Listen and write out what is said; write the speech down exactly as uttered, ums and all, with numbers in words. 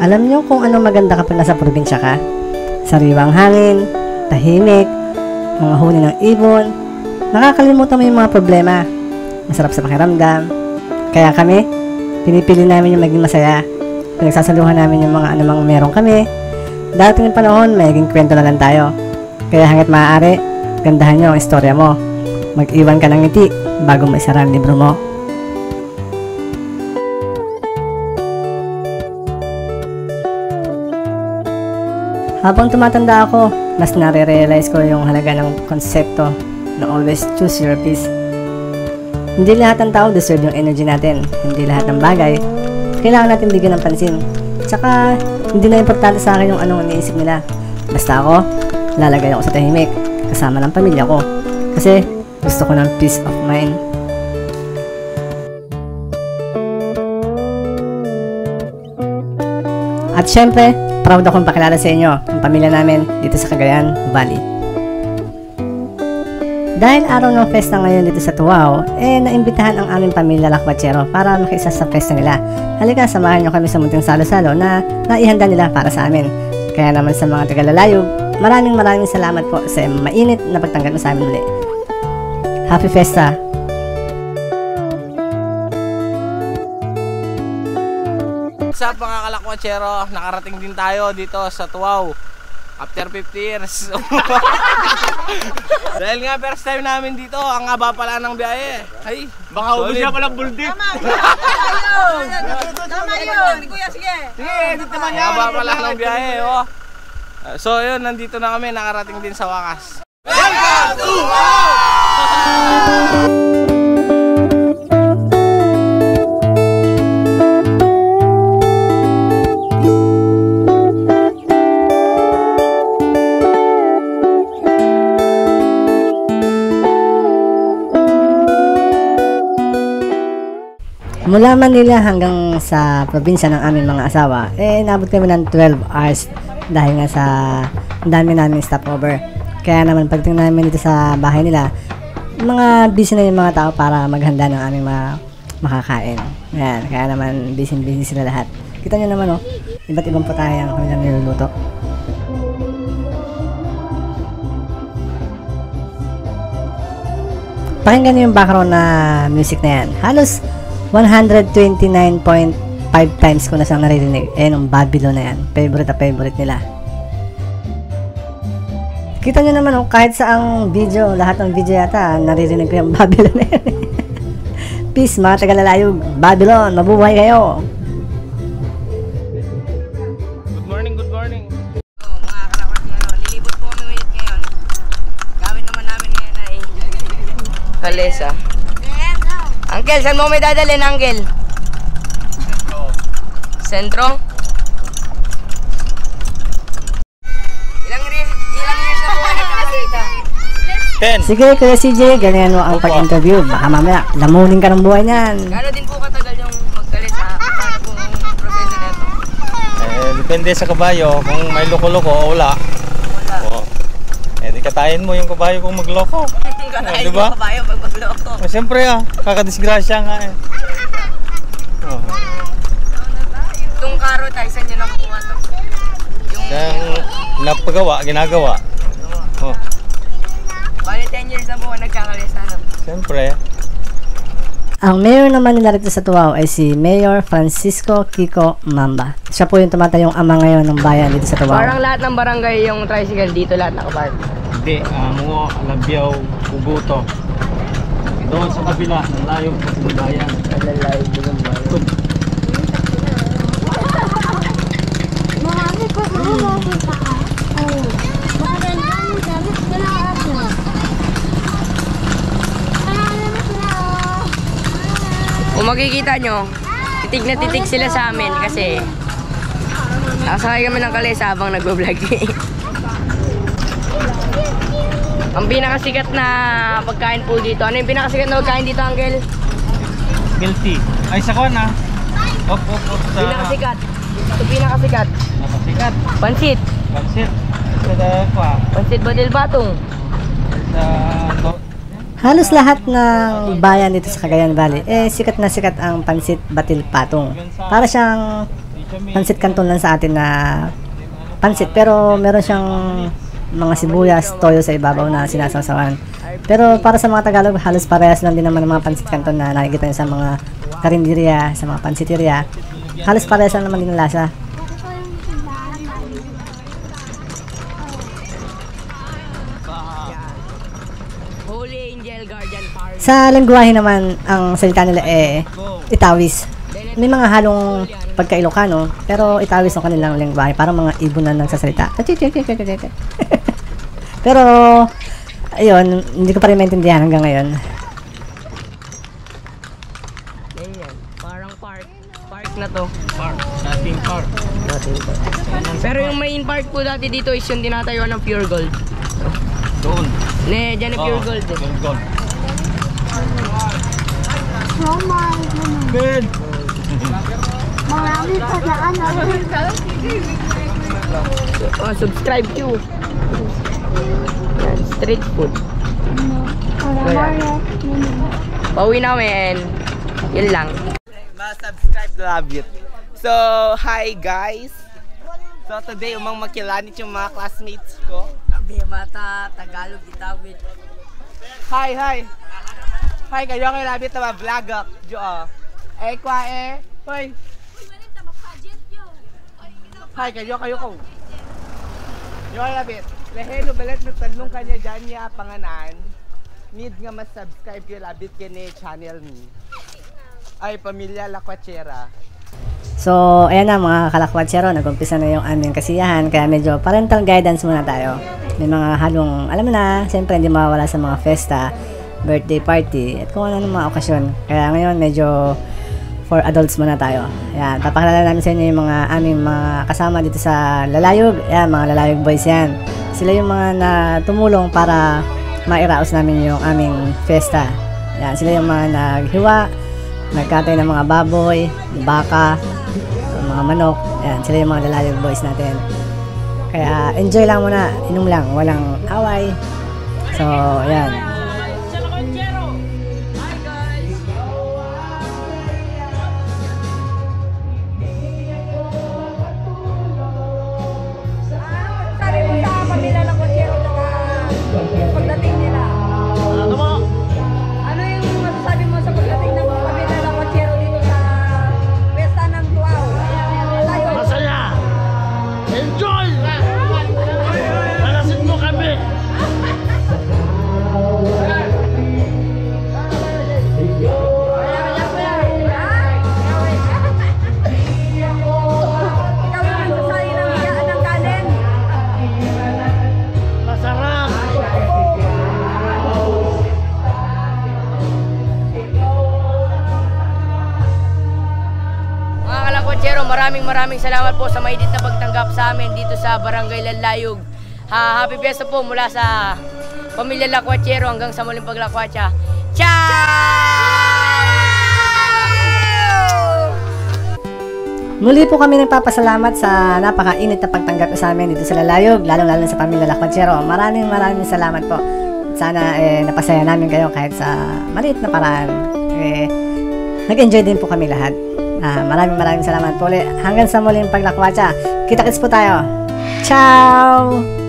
Alam niyo kung ano maganda kapag nasa probinsya ka? Sariwang hangin, tahimik, mga huni ng ibon, nakakalimutan mo yung mga problema. Masarap sa pakiramdam. Kaya kami, pinipili namin yung maging masaya. Pinagsasaluhan namin yung mga anumang meron kami. Darating yung panahon, magiging kwento na lang tayo. Kaya hanggat maaari, gandahan nyo ang istorya mo. Mag-iwan ka ng ngiti bago mo isara ang libro mo. Habang tumatanda ako, mas nare-realize ko yung halaga ng konsepto na always choose your peace. Hindi lahat ng tao deserve yung energy natin. Hindi lahat ng bagay kailangan natin bigyan ng pansin. Tsaka, hindi na importante sa akin yung anong iniisip nila. Basta ako, lalagay ako sa tahimik, kasama ng pamilya ko. Kasi, gusto ko ng peace of mind. At syempre, proud akong pakilala sa inyo ang pamilya namin dito sa Cagayan Valley. Dahil araw ng festa ngayon dito sa Tuwao, eh naimbitahan ang aming pamilya Lakwatsero para makiisa sa festa nila. Halika, samahan nyo kami sa munting salo-salo na naihanda nila para sa amin. Kaya naman sa mga taga-lalayog, maraming maraming salamat po sa mainit na pagtanggap mo sa amin ulit. Happy Festa! Sa mga Kalakwatsero, nakarating din tayo dito sa Tuwao after fifty years. Dahil nga first time namin dito, ang haba pala ng biyahe. Ay, baka ubus na palang buldik. Tama! Tama yun! Kuya, sige! Sige, dito naman yan. Haba pala ng biyahe, oh. So yun, nandito na kami, nakarating din sa wakas. Welcome to Tuwao! Mula Manila hanggang sa probinsya ng aming mga asawa, eh nabot kami ng twelve hours dahil nga sa dami namin stopover. Kaya naman pagdating namin dito sa bahay nila, mga busy na yung mga tao para maghanda ng aming mga makakain. Ayan, kaya naman busy-busy sila lahat. Kita nyo naman, oh, iba't ibang putahe ang kanilang niluluto. Pakinggan nyo yung background na music na yan. Halos one hundred twenty-nine point five times ko na siyang naririnig. Eh, nung Babylon na yan. Favorite na favorite nila. Kita nyo naman, oh, kahit saang video, lahat ng video yata, naririnig ko yung Babylon na yan. Peace, mga taga-lalayog. Babylon, mabuhay kayo. Good morning, good morning. Oh, mga Kalakwatsero, lilibot po kami ngayon ngayon. Gawin naman namin ngayon ay kalesa. Uncle, saan mo may dadalhin, Uncle? Sentro. Sentro? Ilang, ilang years na po kayo nakakita? ten. Sige, Kuya C J, ganyan mo ang pag-interview. Baka mamaya, lamunin ka ng buhay niyan. Gano'n din po katagal yung magkalesa? Paano po ang proseso nito? Eh, depende sa kabayo. Kung may loko-loko o wala. Wala. Oo. Eh, di katayin mo yung kabayo kung magloko. Kakain diba? yung kabayo pag magloko. Eh, siyempre ah, kakadisgrasya nga eh. Oo. Itong karo tayo, saan nyo nakukuha to? Yung... Yung napagawa, ginagawa. Oh. Bali ten years na po nagkakalesa, no? Siyempre. Ang mayor naman nila rito sa Tuwao ay si Mayor Francisco Kiko Mamba. Siya po yung tumatayong ama ngayon ng bayan dito sa Tuwao. Parang lahat ng barangay yung tricycle dito, lahat nakapark. Hindi, uh, mo, Labyaw, Puguto. Doon sa kabila, ng layo sa bayan. Kalalay, bilang bayo. Marami ko kung makita ka. Oo. Maganda yung gamit nila ako. Marami na sila. Kung makikita nyo, titig na titig sila sa amin kasi nakasakay kami ng kalesa habang nag-vlog. Ang pinakasikat na pagkain po dito. Ano yung pinakasikat na pagkain dito, Uncle? Guilty. Ay, sa kon ah. Op, op, op. Sa... Pinakasikat. Ito pinakasikat. Napasikat. Pansit. Pansit. Sa kwa. Pansit Badil Batong. Sa... Halos lahat ng bayan dito sa Cagayan Valley, eh sikat na sikat ang pansit batil patong. Para siyang pansit canton lang sa atin na pansit, pero meron siyang mga sibuyas, toyo sa ibabaw na sinasawsawan. Pero para sa mga Tagalog, halos parehas lang din naman ng mga pansit canton na nakikita nyo sa mga karinderya, sa mga pansiteria. Halos parehas lang naman din ang lasa. Holy Angel Guardian Park. Sa lengguwahe naman, ang salita nila eh Itawis. May mga halong pagka-Ilocano, pero Itawis ang kanilang lengguwahe. Parang mga ibon na nagsasalita. Pero, ayun, hindi ko pa rin maintindihan hanggang ngayon. Ganyan. Parang park. Park na to. Park. Dating park. Pero yung main park po dati dito is yung tinatayuan ng Pure Gold. Doon. Ne, dyan na Pure Oo, Gold eh. Pure Gold. Oh my goodness. Ben! Marami pa daan. Oh, subscribe to. Yan, street food. Pauwi namin. Yun lang. Ma-subscribe to Labit. So, hi guys. So, today umang makilanit yung mga classmates ko. Sabi mata, Tagalog, Itawid. Hi, hi. Hi, kayo kay Labit na ma-vlog up. Jo, eh, kwa eh. Hoy. Hi, kayo, kayo ko. Yo kay Labit. Lehelo, balat na tanong kanya dyan niya panganan. Need nga mas-subscribe kay Labit kini channel ni. Ay, Pamilya Lakwachera. So, ayan na mga kalakwatsero, nag-umpisa na yung aming kasiyahan, kaya medyo parental guidance muna tayo. May mga halong, alam mo na, siyempre hindi mawawala sa mga festa, birthday party, at kung ano mga okasyon. Kaya ngayon, medyo for adults muna tayo. Ayan, papakilala namin sa inyo yung mga aming mga kasama dito sa Lalayog. Ayan, mga Lalayog boys yan. Sila yung mga na tumulong para mairaos namin yung aming festa. Ayan, sila yung mga naghiwa, nagkatay ng mga baboy, baka, mga manok. Ayan, sila yung mga Lalayog boys natin. Kaya enjoy lang muna, inom lang, walang away. So, ayan. Maraming maraming salamat po sa maidit na pagtanggap sa amin dito sa Barangay Lalayog. Ha, happy fiesta po mula sa Pamilya Lakwachero hanggang sa muling paglakwatsa. Ciao! Muli po kami nagpapasalamat sa napakainit na pagtanggap sa amin dito sa Lalayog, lalong-lalo sa Pamilya Lakwachero. Maraming maraming salamat po. Sana eh, napasaya namin kayo kahit sa maliit na paraan. Eh, nag-enjoy din po kami lahat. Ah, maraming maraming salamat po ulit. Hanggang sa muling paglakwatsa. Kita-kits po tayo. Ciao!